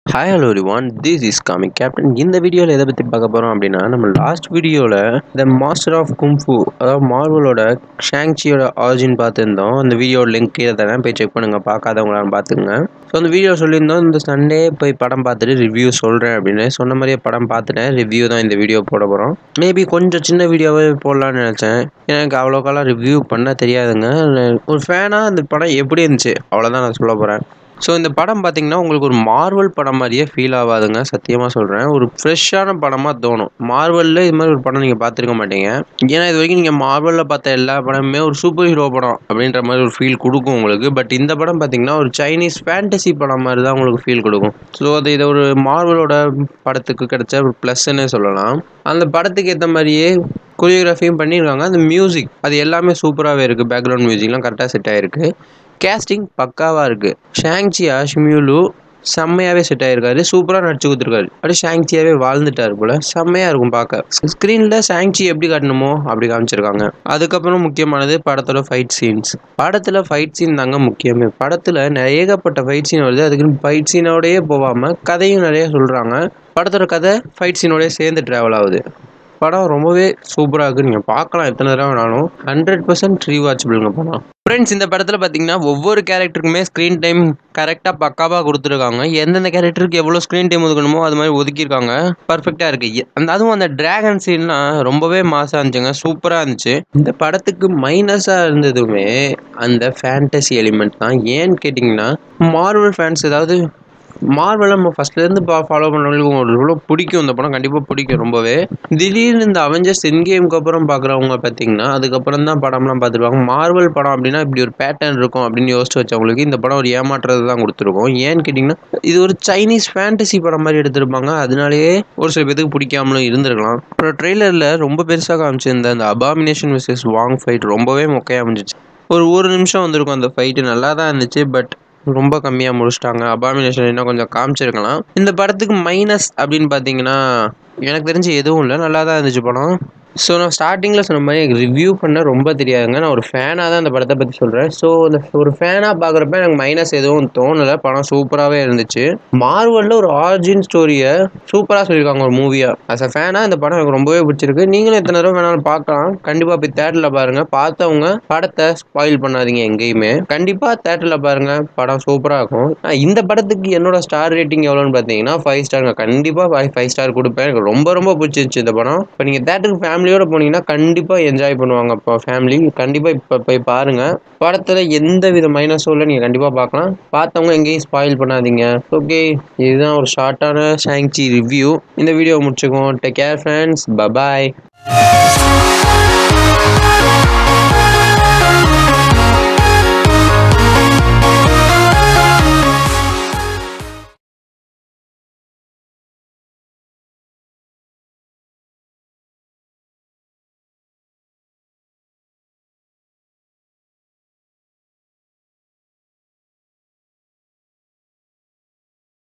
Hi hello everyone, this is Comic Captain. இந்த வீடியோவில் எதை பற்றி பார்க்க போகிறோம் அப்படின்னா, நம்ம லாஸ்ட் வீடியோவில் த மாஸ்டர் ஆஃப் கும்ஃபு அதாவது மார்வலோட ஷாங்சியோட ஆரிஜின் பார்த்துருந்தோம். அந்த வீடியோட லிங்க் கீழே தரேன், போய் செக் பண்ணுங்கள், பார்க்காதவங்களாம் பார்த்துங்க. ஸோ அந்த வீடியோ சொல்லியிருந்தோம் இந்த சண்டே போய் படம் பார்த்துட்டு ரிவ்யூ சொல்கிறேன் அப்படின்னு. சொன்ன மாதிரியே படம் பார்த்துட்டேன், ரிவ்யூ தான் இந்த வீடியோ போட போகிறோம். மேபி கொஞ்சம் சின்ன வீடியோவே போடலான்னு நினச்சேன், எனக்கு அவ்வளோக்கெல்லாம் ரிவ்யூ பண்ண தெரியாதுங்க. ஒரு ஃபேனாக அந்த படம் எப்படி இருந்துச்சு அவ்வளோதான் நான் சொல்ல போகிறேன். ஸோ இந்த படம் பார்த்திங்கன்னா உங்களுக்கு ஒரு மார்வல் படம் மாதிரியே ஃபீல் ஆகாதுங்க, சத்தியமாக சொல்கிறேன். ஒரு ஃப்ரெஷ்ஷான படமாக தோணும். மார்வலில் இது மாதிரி ஒரு படம் நீங்கள் பார்த்துருக்க மாட்டீங்க. ஏன்னா இது வரைக்கும் நீங்கள் மார்வலில் பார்த்த எல்லா படமுமே ஒரு சூப்பர் ஹீரோ படம் அப்படின்ற மாதிரி ஒரு ஃபீல் கொடுக்கும் உங்களுக்கு. பட் இந்த படம் பார்த்திங்கன்னா ஒரு சைனீஸ் ஃபேண்டசி படம் மாதிரி தான் உங்களுக்கு ஃபீல் கொடுக்கும். ஸோ அது இதை ஒரு மார்வலோட படத்துக்கு கிடைச்ச ஒரு ப்ளஸ்ன்னு சொல்லலாம். அந்த படத்துக்கு ஏற்ற மாதிரியே கொரியோகிராஃபியும் பண்ணியிருக்காங்க. அந்த மியூசிக் அது எல்லாமே சூப்பராகவே இருக்குது. பேக்ரவுண்ட் மியூசிக்லாம் கரெக்டாக செட் ஆகிருக்கு. கேஸ்டிங் பக்காவாக இருக்குது. ஷாங்சி ஷிமியூலு செம்மையாகவே செட் ஆகிருக்காரு, சூப்பராக நடிச்சு கொடுத்துருக்காரு. அப்படியே ஷாங்சியாகவே வாழ்ந்துட்டார் போல், செம்மையாக இருக்கும் பார்க்க. ஸ்க்ரீனில் ஷாங்சி எப்படி காட்டணுமோ அப்படி காமிச்சிருக்காங்க. அதுக்கப்புறம் முக்கியமானது படத்தோட ஃபைட் சீன்ஸ். படத்தில் ஃபைட் சீன் தாங்க முக்கியமே. படத்தில் ஏகப்பட்ட ஃபைட் சீன் வருது. அதுக்குன்னு ஃபைட் சீனோடையே போகாமல் கதையும் நிறைய சொல்கிறாங்க. படத்தோட கதை ஃபைட் சீனோடய சேர்ந்து ட்ராவல் ஆகுது. படம் ரொம்பவே சூப்பராக இருக்குது. நீங்கள் பார்க்கலாம் எத்தனை தடவை வேணாலும். 100% ரீவாட்சபிளுங்க படம். ஃப்ரெண்ட்ஸ், இந்த படத்தில் பார்த்தீங்கன்னா ஒவ்வொரு கேரக்டருக்குமே ஸ்க்ரீன் டைம் கரெக்டாக பக்காவாக கொடுத்துருக்காங்க. எந்தெந்த கேரக்டருக்கு எவ்வளோ ஸ்க்ரீன் டைம் ஒதுக்கணுமோ அது மாதிரி ஒதுக்கியிருக்காங்க. பர்ஃபெக்டாக இருக்குது. அதுவும் அந்த டிராகன் சீன்லாம் ரொம்பவே மாசாக இருந்துச்சுங்க, சூப்பராக இருந்துச்சு. இந்த படத்துக்கு மைனஸாக இருந்ததுமே அந்த ஃபேண்டசி எலிமெண்ட் தான். ஏன்னு கேட்டிங்கன்னா மார்வல் ஃபேன்ஸ், ஏதாவது மார்வலை நம்ம ஃபஸ்ட்லேருந்து ஃபாலோ பண்ணுறவங்களுக்கு எவ்வளோ பிடிக்கும். இந்த படம் கண்டிப்பாக பிடிக்கும் ரொம்பவே. திடீர்னு இந்த அவெஞ்சர்ஸ் எண்ட் கேமுக்கு அப்புறம் பார்க்குறவங்க பார்த்தீங்கன்னா அதுக்கப்புறம் தான் படம்லாம் பார்த்துருவாங்க. மார்வல் படம் அப்படின்னா இப்படி ஒரு பேட்டர்ன் இருக்கும் அப்படின்னு யோசிச்சு வச்சவங்களுக்கு இந்த படம் ஒரு ஏமாற்றத்தை தான் கொடுத்துருக்கோம். ஏன்னு கேட்டிங்கன்னா இது ஒரு சைனீஸ் ஃபேண்டசி படம் மாதிரி எடுத்திருப்பாங்க. அதனாலேயே ஒரு சில பேருக்கு பிடிக்காமலும் இருந்திருக்கலாம். அப்புறம் ட்ரெய்லரில் ரொம்ப பெருசாக காமிச்சிருந்த அந்த அபாமினேஷன் vs வாங் ஃபைட் ரொம்பவே மொக்கையாக அமைஞ்சிச்சு. ஒரு நிமிஷம் வந்திருக்கும் அந்த ஃபைட்டு, நல்லா தான் இருந்துச்சு. பட் ரொம்ப கம்மியாக முடிச்சிட்டாங்க. அபாமினேஷன் இன்னும் கொஞ்சம் காமிச்சிருக்கலாம். இந்த படத்துக்கு மைனஸ் அப்படின்னு பார்த்தீங்கன்னா எனக்கு தெரிஞ்சு எதுவும் இல்லை, நல்லா தான் இருந்துச்சு படம். ஸோ நான் ஸ்டார்டிங்கில் சொன்ன மாதிரி எனக்கு ரிவ்யூ பண்ண ரொம்ப தெரியாதுங்க. நான் ஒரு ஃபேனாக தான் அந்த படத்தை பற்றி சொல்கிறேன். ஸோ ஒரு ஃபேனாக பார்க்குறப்ப எனக்கு மைனஸ் எதுவும் தோணலை. படம் சூப்பராகவே இருந்துச்சு. மார்வலில் ஒரு ஆரிஜின் ஸ்டோரியை சூப்பராக சொல்லியிருக்காங்க ஒரு மூவியாக. ஆஸ் அ ஃபேனாக இந்த படம் எனக்கு ரொம்பவே பிடிச்சிருக்கு. நீங்களும் எத்தனை தடவை வேணாலும் பார்க்கலாம். கண்டிப்பாக போய் தேட்டரில் பாருங்கள். பார்த்தவங்க படத்தை ஸ்பாயில் பண்ணாதீங்க எங்கேயுமே. கண்டிப்பாக தேட்டரில் பாருங்கள், படம் சூப்பராக இருக்கும். இந்த படத்துக்கு என்னோட ஸ்டார் ரேட்டிங் எவ்வளோன்னு பார்த்தீங்கன்னா 5 ஸ்டாருங்க. கண்டிப்பாக 5 ஸ்டார் கொடுப்பேன். எனக்கு ரொம்ப பிடிச்சிருச்சு இந்த படம். இப்போ நீங்கள் தேட்டருக்கு ஃபேமிலியோட போனீங்கன்னா கண்டிப்பாக என்ஜாய் பண்ணுவாங்க. இப்போ ஃபேமிலி கண்டிப்பாக இப்போ போய் பாருங்கள். படத்தில் எந்த வித மைனஸும் இல்லை, நீங்கள் கண்டிப்பாக பார்க்கலாம். பார்த்தவங்க எங்கேயும் ஸ்பாயில் பண்ணாதீங்க. ஓகே, இதுதான் ஒரு ஷார்ட்டான ஷாங்சி ரிவ்யூ. இந்த வீடியோ முடிச்சுக்கோம். டேக் கேர் ஃப்ரெண்ட்ஸ், பை பாய்.